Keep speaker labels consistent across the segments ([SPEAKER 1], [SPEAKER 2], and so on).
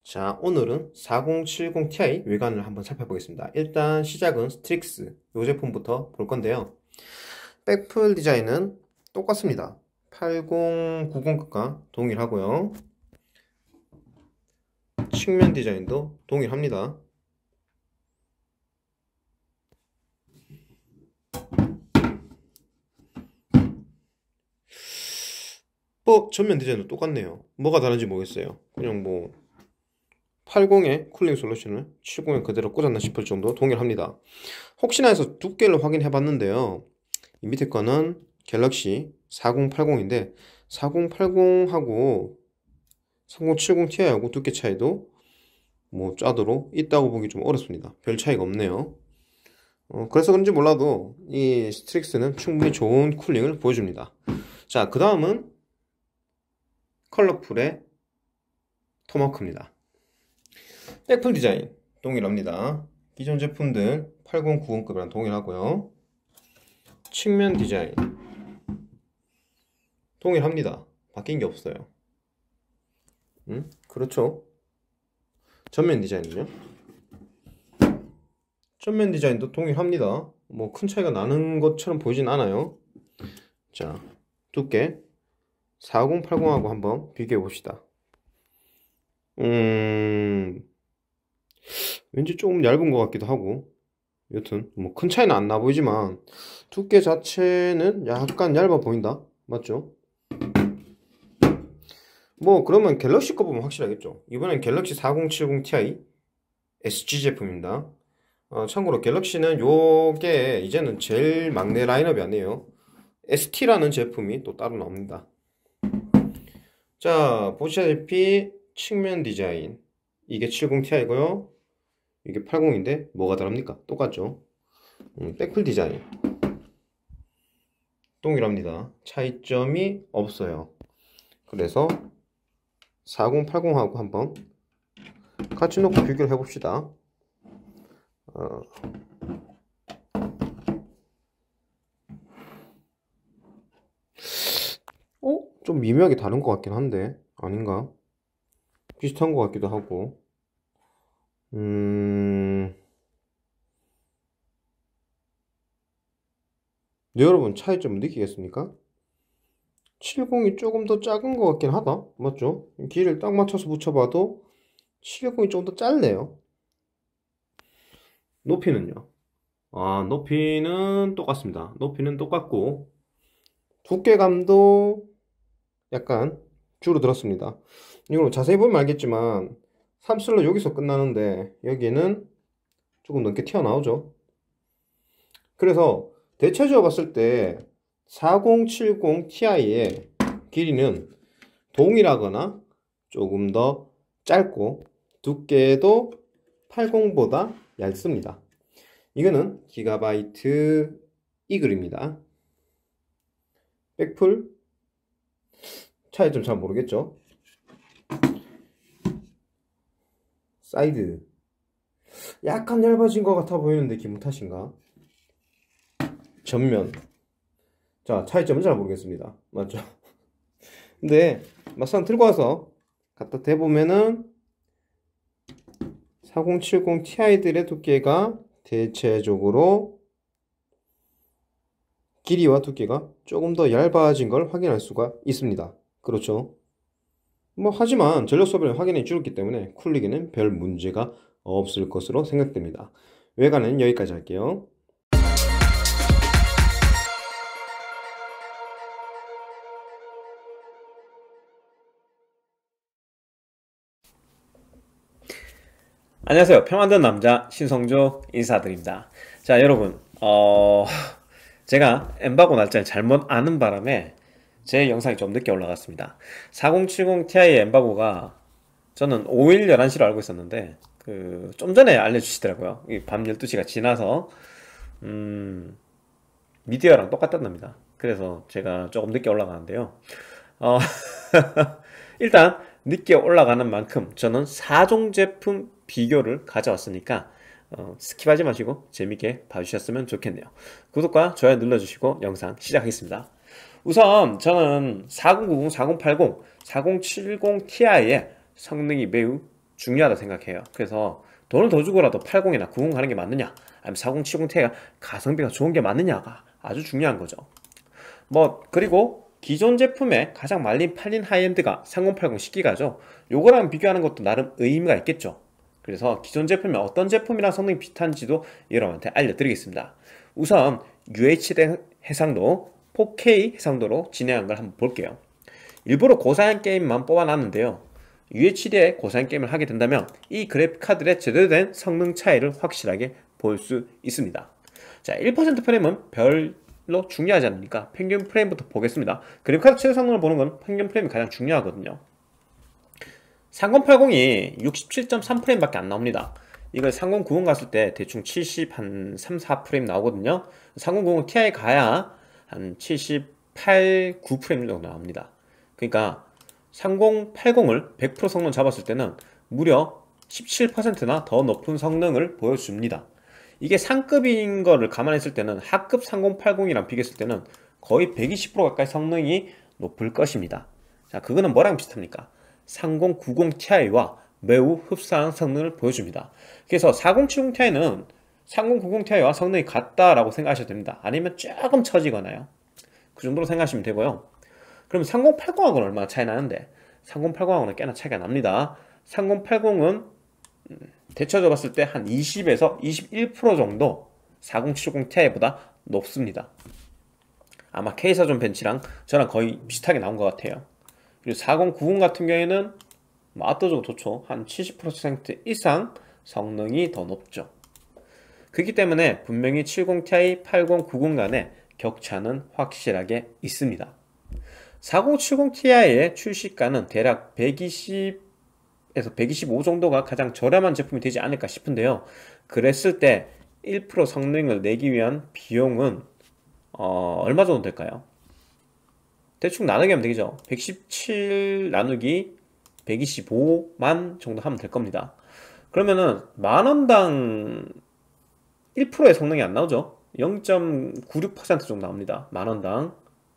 [SPEAKER 1] 자, 오늘은 4070 Ti 외관을 한번 살펴보겠습니다. 일단 시작은 스트릭스 이 제품부터 볼 건데요. 백플 디자인은 똑같습니다. 8090급과 동일하고요. 측면 디자인도 동일합니다. 전면 디자인도 똑같네요. 뭐가 다른지 모르겠어요. 그냥 80의 쿨링 솔루션을 70에 그대로 꽂았나 싶을 정도 동일합니다. 혹시나 해서 두께를 확인해 봤는데요. 이 밑에 거는 갤럭시 4080인데 4080하고 3070 Ti하고 두께 차이도 짜도록 있다고 보기 좀 어렵습니다. 별 차이가 없네요. 그래서 그런지 몰라도 이 스트릭스는 충분히 좋은 쿨링을 보여줍니다. 자, 그 다음은 컬러풀의 토마호크입니다. 백플 디자인 동일합니다. 기존 제품들 8090급이랑 동일하고요. 측면 디자인 동일합니다. 바뀐 게 없어요. 그렇죠. 전면 디자인은요? 전면 디자인도 동일합니다. 큰 차이가 나는 것처럼 보이진 않아요. 자, 두께 4080하고 한번 비교해 봅시다. 왠지 조금 얇은 것 같기도 하고, 여튼 큰 차이는 안 나 보이지만 두께 자체는 약간 얇아 보인다. 맞죠? 그러면 갤럭시 거 보면 확실하겠죠. 이번엔 갤럭시 4070 Ti SG 제품입니다. 참고로 갤럭시는 요게 이제는 제일 막내 라인업이 아니에요. ST라는 제품이 또 따로 나옵니다. 자, 보시다시피 측면 디자인 이게 70 Ti고요. 이게 80인데 뭐가 다릅니까? 똑같죠. 백플 디자인 동일합니다. 차이점이 없어요. 그래서 4080하고 한번 같이 놓고 비교를 해봅시다. 좀 미묘하게 다른 것 같긴 한데 아닌가? 비슷한 것 같기도 하고. 네, 여러분 차이점 느끼겠습니까? 70이 조금 더 작은 것 같긴 하다. 맞죠? 길이를 딱 맞춰서 붙여봐도 70이 좀 더 짧네요. 높이는요? 높이는 똑같습니다. 높이는 똑같고 두께감도 약간 줄어들었습니다. 이걸 자세히 보면 알겠지만 3슬롯 여기서 끝나는데 여기는 조금 넘게 튀어나오죠. 그래서 대체적으로 봤을 때 4070 Ti의 길이는 동일하거나 조금 더 짧고 두께도 80보다 얇습니다. 이거는 기가바이트 이글입니다. 백풀 차이점 잘 모르겠죠. 사이드 약간 얇아진 것 같아 보이는데 기분 탓인가? 전면 자, 차이점은 잘 모르겠습니다. 맞죠? 근데 막상 들고 와서 갖다 대보면은 4070 Ti들의 두께가 대체적으로 길이와 두께가 조금 더 얇아진 걸 확인할 수가 있습니다. 그렇죠? 하지만 전력 소비는 확연히 줄었기 때문에 쿨리기는 별 문제가 없을 것으로 생각됩니다. 외관은 여기까지 할게요.
[SPEAKER 2] 안녕하세요. 표 만든 남자 신성조 인사드립니다. 자, 여러분, 제가 엠바고 날짜를 잘못 아는 바람에 제 영상이 좀 늦게 올라갔습니다. 4070 Ti의 엠바고가 저는 5일 11시로 알고 있었는데 좀 전에 알려주시더라고요. 밤 12시가 지나서 미디어랑 똑같답니다. 그래서 제가 조금 늦게 올라가는데요. 일단 늦게 올라가는 만큼 저는 4종 제품 비교를 가져왔으니까 스킵하지 마시고 재밌게 봐주셨으면 좋겠네요. 구독과 좋아요 눌러주시고 영상 시작하겠습니다. 우선 저는 4090, 4080, 4070 Ti의 성능이 매우 중요하다 생각해요. 그래서 돈을 더 주고라도 80이나 90 가는 게 맞느냐, 아니면 40, 70 Ti가 가성비가 좋은 게 맞느냐가 아주 중요한 거죠. 뭐 그리고 기존 제품의 가장 말린 팔린 하이엔드가 3080 10기가죠. 요거랑 비교하는 것도 나름 의미가 있겠죠. 그래서 기존 제품이 어떤 제품이랑 성능이 비슷한지도 여러분한테 알려드리겠습니다. 우선 UHD 해상도, 4K 해상도로 진행한 걸 한번 볼게요. 일부러 고사양 게임만 뽑아놨는데요. UHD에 고사양 게임을 하게 된다면 이 그래픽카드의 제대로 된 성능 차이를 확실하게 볼 수 있습니다. 자, 1% 프레임은 별로 중요하지 않으니까 평균 프레임부터 보겠습니다. 그래픽카드 최대 성능을 보는 건 평균 프레임이 가장 중요하거든요. 3080이 67.3프레임밖에 안 나옵니다. 이걸 3090 갔을 때 대충 70, 한 3, 4프레임 나오거든요. 3090 Ti 가야 한 78, 9프레임 정도 나옵니다. 그러니까 3080을 100% 성능 잡았을 때는 무려 17%나 더 높은 성능을 보여줍니다. 이게 상급인 거를 감안했을 때는 하급 3080이랑 비교했을 때는 거의 120% 가까이 성능이 높을 것입니다. 자, 그거는 뭐랑 비슷합니까? 3090 Ti와 매우 흡사한 성능을 보여줍니다. 그래서 4070 Ti는 3090 Ti와 성능이 같다라고 생각하셔도 됩니다. 아니면 조금 처지거나요. 그 정도로 생각하시면 되고요. 그럼 3080하고는 얼마나 차이 나는데? 3080하고는 꽤나 차이가 납니다. 3080은 대처져 봤을 때 한 20에서 21% 정도 4070 Ti보다 높습니다. 아마 K사전 벤치랑 저랑 거의 비슷하게 나온 것 같아요. 그리고 4090 같은 경우에는 압도적으로 좋죠. 한 70% 이상 성능이 더 높죠. 그렇기 때문에 분명히 70 Ti, 80, 90 간의 격차는 확실하게 있습니다. 4070 Ti의 출시가는 대략 120에서 125 정도가 가장 저렴한 제품이 되지 않을까 싶은데요. 그랬을 때 1% 성능을 내기 위한 비용은 얼마 정도 될까요? 대충 나누기 하면 되겠죠. 117 나누기 125만 정도 하면 될 겁니다. 그러면은 만원당 1%의 성능이 안 나오죠. 0.96% 정도 나옵니다. 만원당.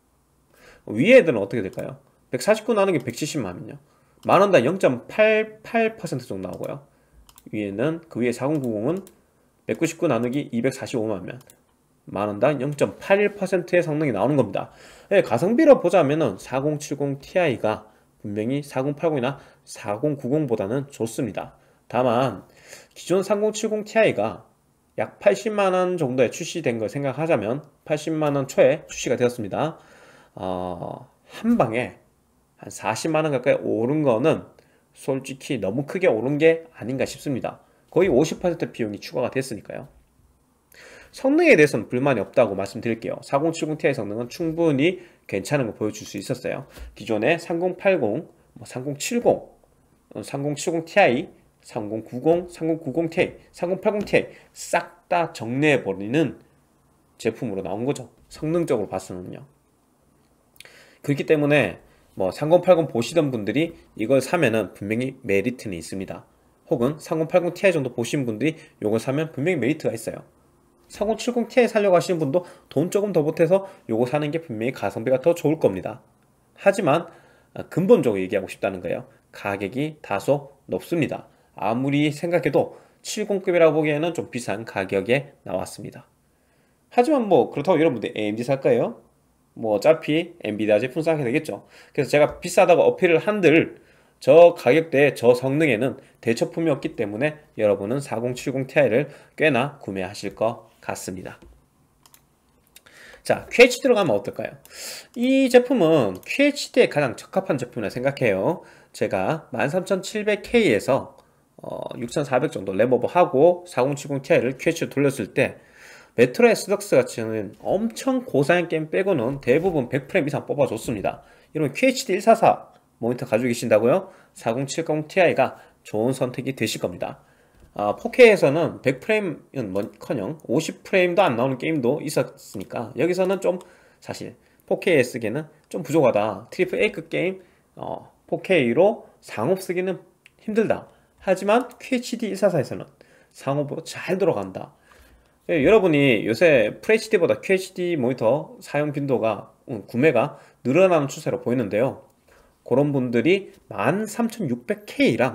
[SPEAKER 2] 위에 애들은 어떻게 될까요? 149 나누기 170만 하면요, 만원당 0.88% 정도 나오고요. 위에는 그 위에 4090은 199 나누기 245만 하면 만원당 0.81%의 성능이 나오는 겁니다. 네, 가성비로 보자면은 4070 Ti가 분명히 4080이나 4090보다는 좋습니다. 다만 기존 3070 Ti가 약 80만원 정도에 출시된 걸 생각하자면 80만원 초에 출시가 되었습니다. 한 방에 한 40만원 가까이 오른 거는 솔직히 너무 크게 오른 게 아닌가 싶습니다. 거의 50% 비용이 추가가 됐으니까요. 성능에 대해서는 불만이 없다고 말씀드릴게요. 4070 Ti 성능은 충분히 괜찮은 거 보여줄 수 있었어요. 기존의 3080, 3070, 3070 Ti, 3090, 3090 Ti, 3080 Ti 싹 다 정리해버리는 제품으로 나온 거죠. 성능적으로 봤으면요. 그렇기 때문에 3080 보시던 분들이 이걸 사면은 분명히 메리트는 있습니다. 혹은 3080 Ti 정도 보신 분들이 이걸 사면 분명히 메리트가 있어요. 3070 Ti 살려고 하시는 분도 돈 조금 더 보태서 요거 사는 게 분명히 가성비가 더 좋을 겁니다. 하지만 근본적으로 얘기하고 싶다는 거예요. 가격이 다소 높습니다. 아무리 생각해도 70급이라고 보기에는 좀 비싼 가격에 나왔습니다. 하지만 그렇다고 여러분들 AMD 살까요? 어차피 엔비디아 제품 사게 되겠죠. 그래서 제가 비싸다고 어필을 한들 저 가격대에 저 성능에는 대처품이 없기 때문에 여러분은 4070 Ti를 꽤나 구매하실 것 같습니다. 자, QHD로 가면 어떨까요? 이 제품은 QHD에 가장 적합한 제품이라 생각해요. 제가 13700K에서 6400 정도 랩오버하고 4070 Ti를 QHD로 돌렸을 때 메트로 엑스덕스 같은 엄청 고사양 게임 빼고는 대부분 100프레임 이상 뽑아줬습니다. 여러분 QHD 144 모니터 가지고 계신다고요? 4070 Ti가 좋은 선택이 되실 겁니다. 4K에서는 100프레임은 커녕 50프레임도 안 나오는 게임도 있었으니까 여기서는 좀 사실 4K에 쓰기에는 좀 부족하다. 트리플 A급 게임 4K로 상업 쓰기는 힘들다. 하지만 QHD 144에서는 상업으로 잘 돌아간다. 여러분이 요새 FHD보다 QHD 모니터 사용 빈도가 구매가 늘어나는 추세로 보이는데요. 그런 분들이 13600K랑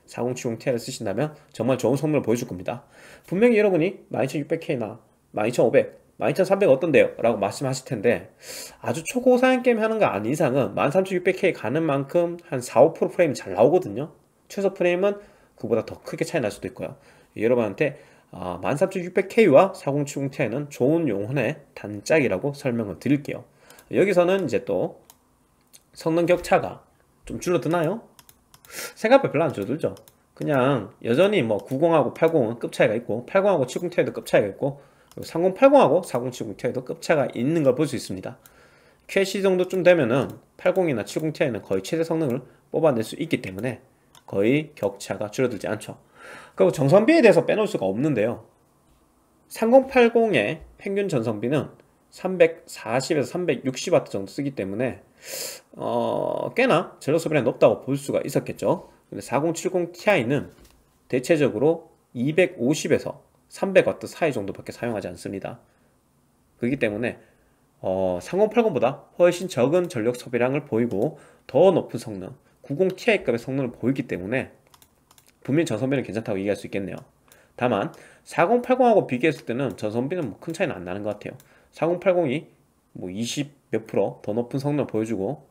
[SPEAKER 2] 4070 Ti를 쓰신다면 정말 좋은 성능을 보여줄 겁니다. 분명히 여러분이 12600K나 12500, 12300 어떤데요? 라고 말씀하실 텐데 아주 초고사양 게임 하는 거 아닌 이상은 13600K 가는 만큼 한 4, 5% 프레임이 잘 나오거든요. 최소 프레임은 그보다 더 크게 차이 날 수도 있고요. 여러분한테 13600K와 4070 Ti는 좋은 용혼의 단짝이라고 설명을 드릴게요. 여기서는 이제 또 성능 격차가 좀 줄어드나요? 생각보다 별로 안 줄어들죠. 그냥 여전히 뭐 90하고 80은 급 차이가 있고 80하고 70 Ti도 급 차이가 있고 3080하고 4070 Ti도 급 차이가 있는 걸 볼 수 있습니다. QHD 정도쯤 되면은 80이나 70 Ti는 거의 최대 성능을 뽑아낼 수 있기 때문에 거의 격차가 줄어들지 않죠. 그리고 정성비에 대해서 빼놓을 수가 없는데요. 3080의 평균 전성비는 340에서 360W 정도 쓰기 때문에 꽤나 전력 소비량이 높다고 볼 수가 있었겠죠. 근데 4070 Ti는 대체적으로 250에서 300W 사이 정도밖에 사용하지 않습니다. 그렇기 때문에 3080보다 훨씬 적은 전력 소비량을 보이고 더 높은 성능, 90 Ti급의 성능을 보이기 때문에 분명히 전성비는 괜찮다고 얘기할 수 있겠네요. 다만 4080하고 비교했을 때는 전성비는 뭐 큰 차이는 안 나는 것 같아요. 4080이 뭐 20 몇 프로 더 높은 성능을 보여주고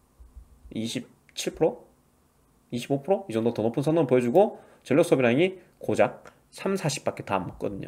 [SPEAKER 2] 27%? 25%? 이 정도 더 높은 성능을 보여주고 전력 소비량이 고작 3, 40밖에 다 안 먹거든요.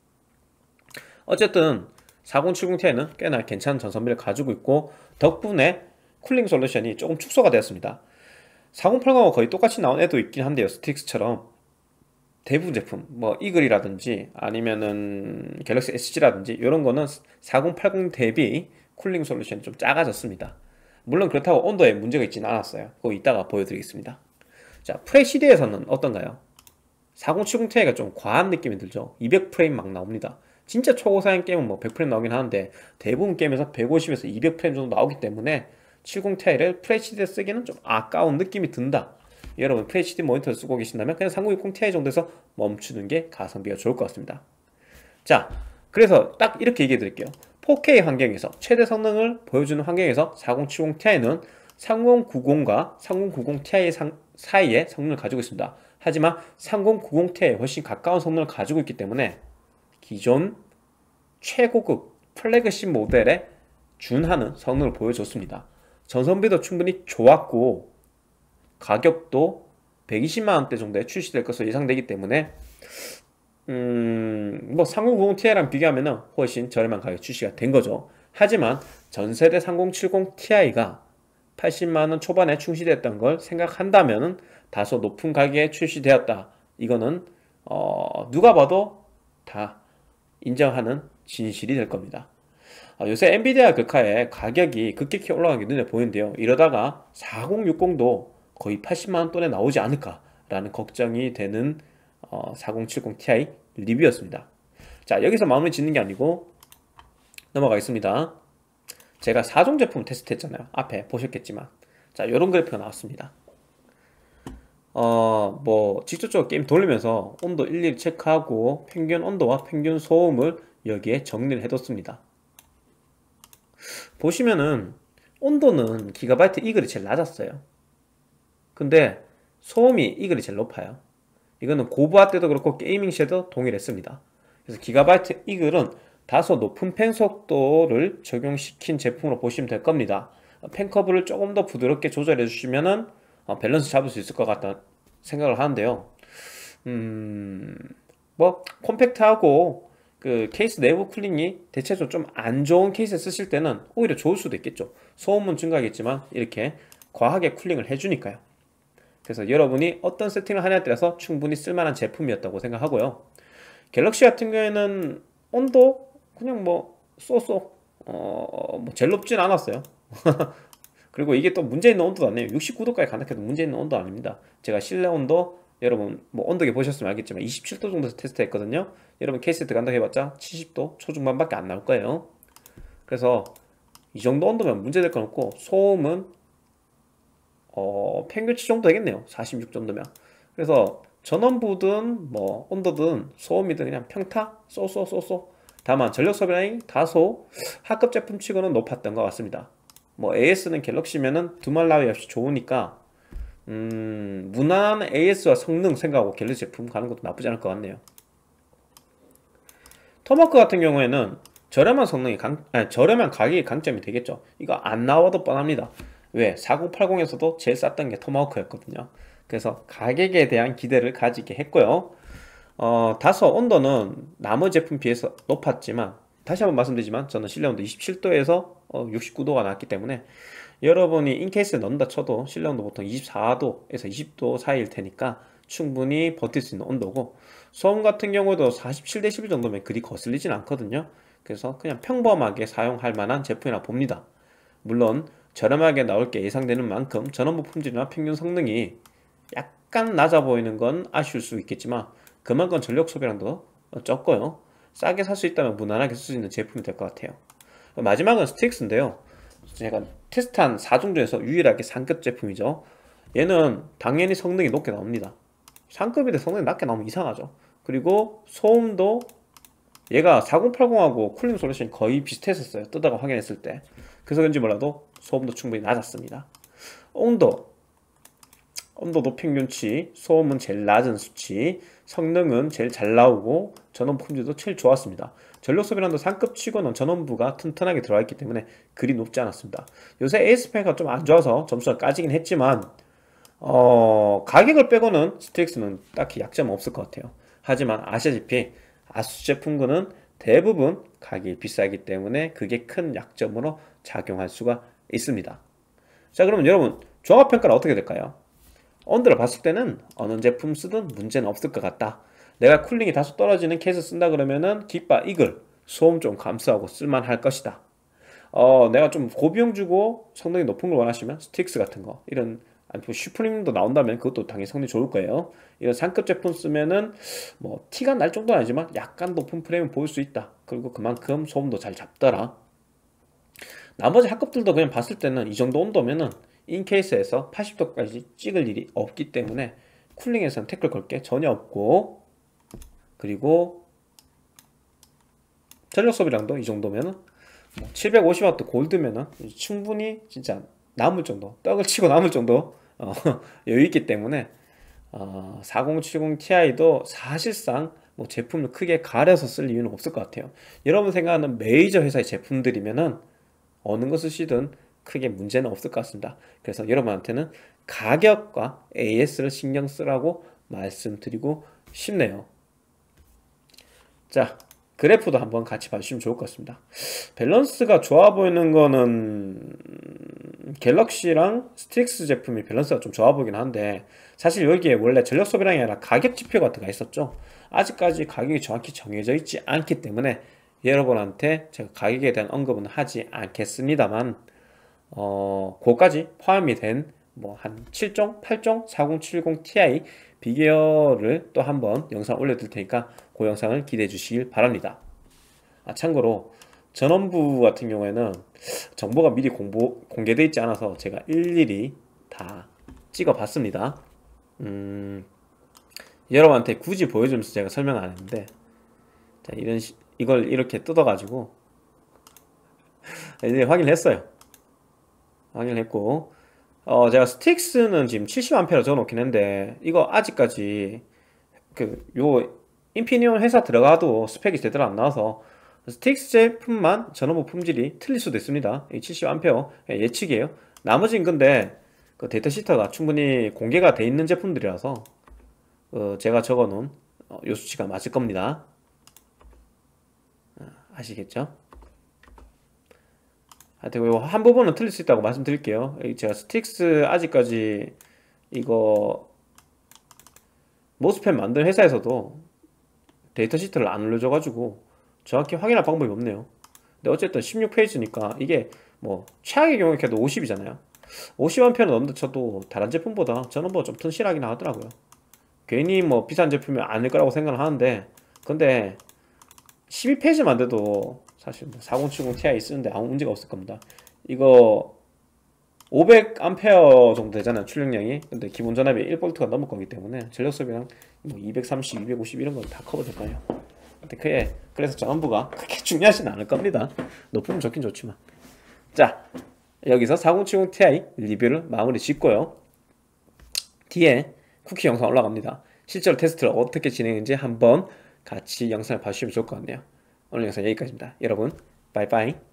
[SPEAKER 2] 어쨌든 4070 Ti는 꽤나 괜찮은 전성비를 가지고 있고 덕분에 쿨링 솔루션이 조금 축소가 되었습니다. 4080하고 거의 똑같이 나온 애도 있긴 한데요. 스틱스처럼 대부분 제품 뭐 이글이라든지 아니면은 갤럭시 SG라든지 이런 거는 4080 대비 쿨링 솔루션이 좀 작아졌습니다. 물론 그렇다고 온도에 문제가 있지는 않았어요. 그거 이따가 보여드리겠습니다. 자, FHD에서는 어떤가요? 4070 Ti가 좀 과한 느낌이 들죠. 200프레임 막 나옵니다. 진짜 초고사양 게임은 뭐 100프레임 나오긴 하는데 대부분 게임에서 150에서 200프레임 정도 나오기 때문에 70 Ti를 FHD에 쓰기는 좀 아까운 느낌이 든다. 여러분 FHD 모니터를 쓰고 계신다면 그냥 3060 Ti 정도에서 멈추는 게 가성비가 좋을 것 같습니다. 자, 그래서 딱 이렇게 얘기해 드릴게요. 4K 환경에서 최대 성능을 보여주는 환경에서 4070 Ti는 3090과 3090 Ti 사이의 성능을 가지고 있습니다. 하지만 3090 Ti에 훨씬 가까운 성능을 가지고 있기 때문에 기존 최고급 플래그십 모델에 준하는 성능을 보여줬습니다. 전성비도 충분히 좋았고 가격도 120만원대 정도에 출시될 것으로 예상되기 때문에 뭐 3090 Ti랑 비교하면 훨씬 저렴한 가격에 출시가 된 거죠. 하지만 전세대 3070 Ti가 80만원 초반에 출시됐던 걸 생각한다면 다소 높은 가격에 출시되었다. 이거는 누가 봐도 다 인정하는 진실이 될 겁니다. 요새 엔비디아 글카의 가격이 급격히 올라간 게 눈에 보이는데요. 이러다가 4060도 거의 80만원 돈에 나오지 않을까라는 걱정이 되는 4070 Ti 리뷰였습니다. 자, 여기서 마무리 짓는 게 아니고 넘어가겠습니다. 제가 4종 제품 테스트 했잖아요. 앞에 보셨겠지만 자, 요런 그래프가 나왔습니다. 뭐 직접적으로 게임 돌리면서 온도 일일이 체크하고 평균 온도와 평균 소음을 여기에 정리를 해뒀습니다. 보시면은 온도는 기가바이트 이글이 제일 낮았어요. 근데 소음이 이글이 제일 높아요. 이거는 고부하 때도 그렇고 게이밍 시에도 동일했습니다. 그래서 기가바이트 이글은 다소 높은 팬 속도를 적용시킨 제품으로 보시면 될 겁니다. 팬 커브를 조금 더 부드럽게 조절해 주시면은 밸런스 잡을 수 있을 것 같다 생각을 하는데요. 뭐 콤팩트하고 그 케이스 내부 쿨링이 대체적으로 좀 안 좋은 케이스에 쓰실 때는 오히려 좋을 수도 있겠죠. 소음은 증가하겠지만 이렇게 과하게 쿨링을 해주니까요. 그래서 여러분이 어떤 세팅을 하냐에 따라서 충분히 쓸만한 제품이었다고 생각하고요. 갤럭시 같은 경우에는 온도 그냥 뭐 쏘쏘 뭐 제일 높진 않았어요. 그리고 이게 또 문제 있는 온도도 아니에요. 69도까지 간다해도 문제 있는 온도 아닙니다. 제가 실내 온도 여러분 뭐 온도계 보셨으면 알겠지만 27도 정도에서 테스트 했거든요. 여러분 케이스에 들어간다 해봤자 70도 초중반밖에 안 나올 거예요. 그래서 이 정도 온도면 문제될 건 없고 소음은 평균치 정도 되겠네요. 46 정도면. 그래서 전원부든 뭐 온도든 소음이든 그냥 평타 쏘쏘쏘쏘. 다만 전력 소비량이 다소 하급 제품 치고는 높았던 것 같습니다. 뭐 AS는 갤럭시면은 두말 나위 없이 좋으니까 무난한 AS와 성능 생각하고 갤럭시 제품 가는 것도 나쁘지 않을 것 같네요. 토마호크 같은 경우에는 저렴한 성능이 저렴한 가격이 강점이 되겠죠. 이거 안 나와도 뻔합니다. 왜? 4080에서도 제일 쌌던 게 토마호크였거든요. 그래서 가격에 대한 기대를 가지게 했고요. 다소 온도는 나머지 제품 비해서 높았지만, 다시 한번 말씀드리지만 저는 실내 온도 27도에서 69도가 나왔기 때문에, 여러분이 인케이스에 넣는다 쳐도 실내 온도 보통 24도에서 20도 사이일 테니까 충분히 버틸 수 있는 온도고, 소음 같은 경우도 47대 11 정도면 그리 거슬리진 않거든요. 그래서 그냥 평범하게 사용할 만한 제품이라 봅니다. 물론 저렴하게 나올 게 예상되는 만큼 전원부 품질이나 평균 성능이 약간 낮아 보이는 건 아쉬울 수 있겠지만, 그만큼 전력 소비량도 적고요. 싸게 살 수 있다면 무난하게 쓸 수 있는 제품이 될 것 같아요. 마지막은 스틱스인데요. 제가 테스트한 4종 중에서 유일하게 상급 제품이죠. 얘는 당연히 성능이 높게 나옵니다. 상급인데 성능이 낮게 나오면 이상하죠. 그리고 소음도 얘가 4080하고 쿨링 솔루션이 거의 비슷했었어요. 뜨다가 확인했을 때. 그래서 그런지 몰라도 소음도 충분히 낮았습니다. 온도도 평균치, 소음은 제일 낮은 수치, 성능은 제일 잘 나오고 전원 품질도 제일 좋았습니다. 전력 소비량도 상급 치고는 전원부가 튼튼하게 들어가 있기 때문에 그리 높지 않았습니다. 요새 ASP가 좀 안 좋아서 점수가 까지긴 했지만, 가격을 빼고는 스틱스는 딱히 약점은 없을 것 같아요. 하지만 아시다시피 아수스 제품군은 대부분 가격이 비싸기 때문에 그게 큰 약점으로 작용할 수가 있습니다. 자, 그러면 여러분 종합평가는 어떻게 될까요? 온도를 봤을 때는 어느 제품 쓰든 문제는 없을 것 같다. 내가 쿨링이 다소 떨어지는 케이스 쓴다 그러면은 깃바 이글 소음 좀 감소하고 쓸만할 것이다. 내가 좀 고비용 주고 성능이 높은 걸 원하시면 스틱스 같은 거, 이런, 아니 슈프림도 나온다면 그것도 당연히 성능이 좋을 거예요. 이런 상급 제품 쓰면은 뭐 티가 날 정도는 아니지만 약간 높은 프레임을 보일 수 있다. 그리고 그만큼 소음도 잘 잡더라. 나머지 하급들도 그냥 봤을 때는 이 정도 온도면은 인케이스에서 80도까지 찍을 일이 없기 때문에 쿨링에서는 태클 걸 게 전혀 없고, 그리고 전력 소비량도 이 정도면은 750W 골드면은 충분히 진짜 남을 정도, 떡을 치고 남을 정도 여유 있기 때문에 4070 Ti도 사실상 뭐 제품을 크게 가려서 쓸 이유는 없을 것 같아요. 여러분 생각하는 메이저 회사의 제품들이면은 어느 거 쓰시든 크게 문제는 없을 것 같습니다. 그래서 여러분한테는 가격과 AS를 신경 쓰라고 말씀드리고 싶네요. 자, 그래프도 한번 같이 봐주시면 좋을 것 같습니다. 밸런스가 좋아 보이는 거는 갤럭시랑 스틱스 제품이 밸런스가 좀 좋아 보이긴 한데, 사실 여기에 원래 전력 소비량이 아니라 가격 지표 같은 거 있었죠. 아직까지 가격이 정확히 정해져 있지 않기 때문에 여러분한테 제가 가격에 대한 언급은 하지 않겠습니다만, 그거까지 포함이 된 뭐 한 7종, 8종 4070 Ti 비교를 또 한번 영상 올려둘 테니까 그 영상을 기대해 주시길 바랍니다. 참고로 전원부 같은 경우에는 정보가 미리 공개되어 있지 않아서 제가 일일이 다 찍어 봤습니다. 여러분한테 굳이 보여주면서 제가 설명 안 했는데, 자, 이걸 이렇게 뜯어 가지고 이제 확인했어요. 확인했고, 제가 스틱스는 지금 70A 적어놓긴 했는데, 이거 아직까지 요 인피니온 회사 들어가도 스펙이 제대로 안 나와서 스틱스 제품만 전원부 품질이 틀릴 수도 있습니다. 이 70A 예측이에요. 나머지는 근데 그 데이터 시트가 충분히 공개가 돼 있는 제품들이라서 제가 적어놓은 요 수치가 맞을 겁니다. 아시겠죠? 하여튼 한 부분은 틀릴 수 있다고 말씀드릴게요. 제가 스틱스 아직까지 이거 모스펫 만든 회사에서도 데이터 시트를 안 올려줘가지고 정확히 확인할 방법이 없네요. 근데 어쨌든 16페이지니까 이게 뭐 최악의 경우에 걔도 50이잖아요 50A는 넘는다 쳐도 다른 제품보다 전원부가 좀 튼실하긴 하더라고요. 괜히 뭐 비싼 제품이 아닐 거라고 생각을 하는데, 근데 12페이지만 돼도 사실 뭐 4070 Ti 쓰는데 아무 문제가 없을 겁니다. 이거 500A 정도 되잖아요, 출력량이. 근데 기본 전압이 1V가 넘을 거기 때문에 전력 소비랑 뭐 230, 250 이런 건 다 커버될 거예요. 근데 그래서 전원부가 그렇게 중요하진 않을 겁니다. 높으면 좋긴 좋지만. 자, 여기서 4070 Ti 리뷰를 마무리 짓고요. 뒤에 쿠키 영상 올라갑니다. 실제로 테스트를 어떻게 진행했는지 한번 같이 영상을 봐주시면 좋을 것 같네요. 오늘 영상 여기까지입니다. 여러분, 바이바이.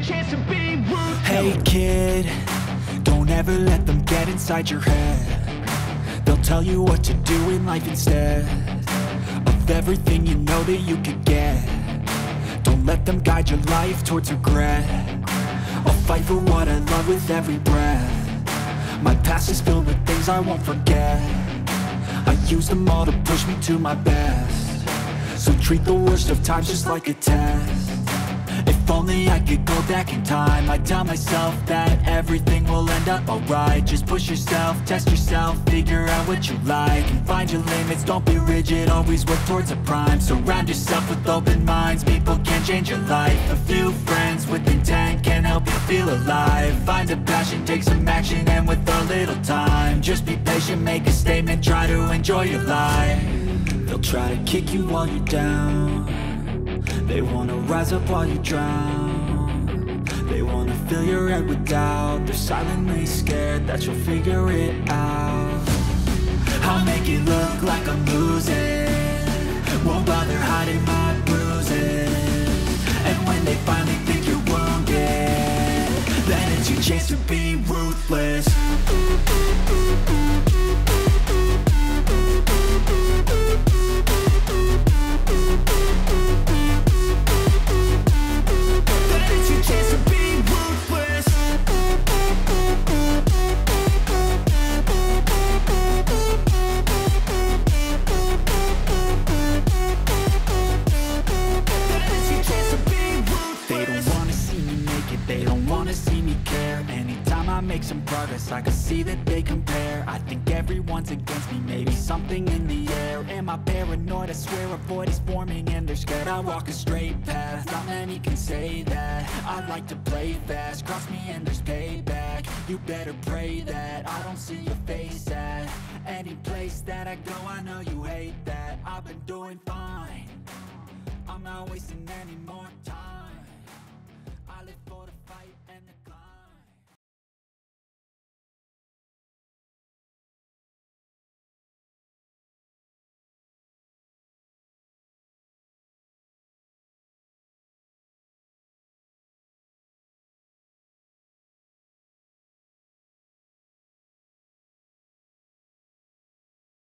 [SPEAKER 3] chance to be ruthless. Hey kid, don't ever let them get inside your head. They'll tell you what to do in life instead of everything you know that you could get. Don't let them guide your life towards regret. I'll fight for what I love with every breath. My past is filled with things I won't forget. I use them all to push me to my best. So treat the worst of times just like a test. If only I could go back in time, I'd tell myself that everything will end up alright. Just push yourself, test yourself, figure out what you like, and find your limits, don't be rigid, always work towards a prime. Surround yourself with open minds, people can change your life. A few friends with intent can help you feel alive. Find a passion, take some action, and with a little time, just be patient, make a statement, try to enjoy your life. They'll try to kick you while you're down. They wanna rise up while you drown. They wanna fill your head with doubt. They're silently scared that you'll figure it out. I'll make it look like I'm losing, won't bother hiding my bruises. And when they finally think you're wounded, then it's your chance to be ruthless. Make some progress, I can see that they compare. I think everyone's against me, maybe something in the air. Am I paranoid? I swear a void is forming and they're scared. I walk a straight path, not many can say that. I like to play fast, cross me and there's payback. You better pray that I don't see your face at any place that I go. I know you hate that. I've been doing fine, I'm not wasting any more time.